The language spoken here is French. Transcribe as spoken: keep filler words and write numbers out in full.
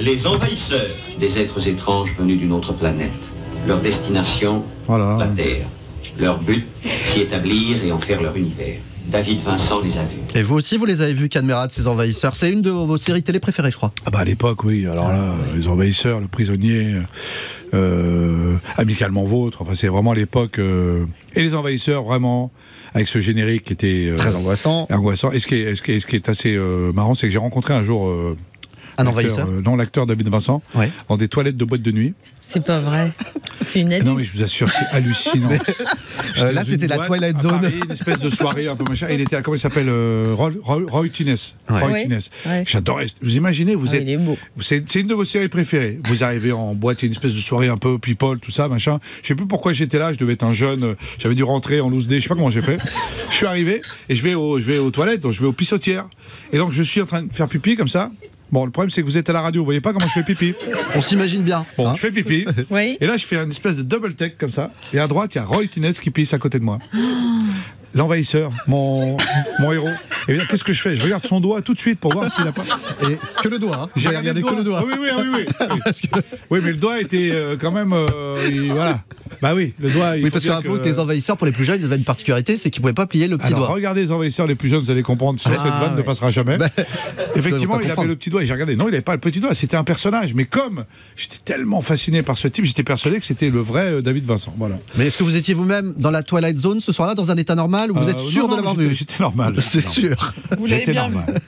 Les envahisseurs, des êtres étranges venus d'une autre planète. Leur destination, Voilà. la Terre. Leur but, s'y établir et en faire leur univers. David Vincent les a vus. Et vous aussi, vous les avez vus, Cadmerade, ces envahisseurs. C'est une de vos séries télé préférées, je crois. Ah bah à l'époque, oui. Alors là, les envahisseurs, le prisonnier, euh, amicalement vôtre. Enfin, c'est vraiment à l'époque. Euh, et les envahisseurs, vraiment, avec ce générique qui était euh, Très angoissant. angoissant. Et ce qui est, ce qui est, ce qui est assez euh, marrant, c'est que j'ai rencontré un jour euh, Un l'acteur, envahisseur. euh, non, l'acteur David Vincent, Ouais. dans des toilettes de boîte de nuit. C'est pas vrai. C'est une Non mais je vous assure, c'est hallucinant. Euh, là, c'était la Twilight Zone. Paris, une espèce de soirée un peu machin. Et il était, à- comment il s'appelle, euh, Roy, Roy, Roy Thines. Ouais. Roy Ouais. Thines. Ouais. J'adorais. Vous imaginez, vous Ah, êtes, il est beau. c'est, c'est une de vos séries préférées. Vous arrivez en boîte, il y a une espèce de soirée un peu people, tout ça, machin. Je sais plus pourquoi j'étais là. Je devais être un jeune. euh, J'avais dû rentrer en loose day. Je sais pas comment j'ai fait. Je suis arrivé et je vais au, je vais aux toilettes. Donc je vais aux pissotières. Et donc je suis en train de faire pipi comme ça. Bon, le problème c'est que vous êtes à la radio. Vous voyez pas comment je fais pipi. On s'imagine bien. Bon, hein. je fais pipi. Oui. Et là, je fais une espèce de double take comme ça. Et à droite, il y a Roy Thines qui pisse à côté de moi. L'envahisseur, mon, mon héros. Et bien, qu'est-ce que je fais? Je regarde son doigt tout de suite pour voir s'il n'a pas. Et que le doigt. Hein. J'ai J'ai regardé que le doigt. Ah oui, oui, oui, oui. Oui. Parce que- Oui, mais le doigt était euh, quand même. euh, il- voilà. Bah oui, le doigt. Il Oui, faut parce dire qu'un peu que les envahisseurs, pour les plus jeunes, ils avaient une particularité, c'est qu'ils pouvaient pas plier le petit Alors, doigt. regardez les envahisseurs les plus jeunes, vous allez comprendre. Sinon, Ah, cette vanne ne ouais. passera jamais. Bah, Effectivement, pas il avait comprendre. le petit doigt. Et j'ai regardé. Non, il n'avait pas le petit doigt. C'était un personnage. Mais comme j'étais tellement fasciné par ce type, j'étais persuadé que c'était le vrai euh, David Vincent. Voilà. Mais est-ce que vous étiez vous-même dans la Twilight Zone ce soir-là, dans un état normal, ou vous Euh, êtes sûr non, de non, l'avoir j'étais- vu? J'étais normal. C'est sûr. Vous l'avez J'étais bien normal.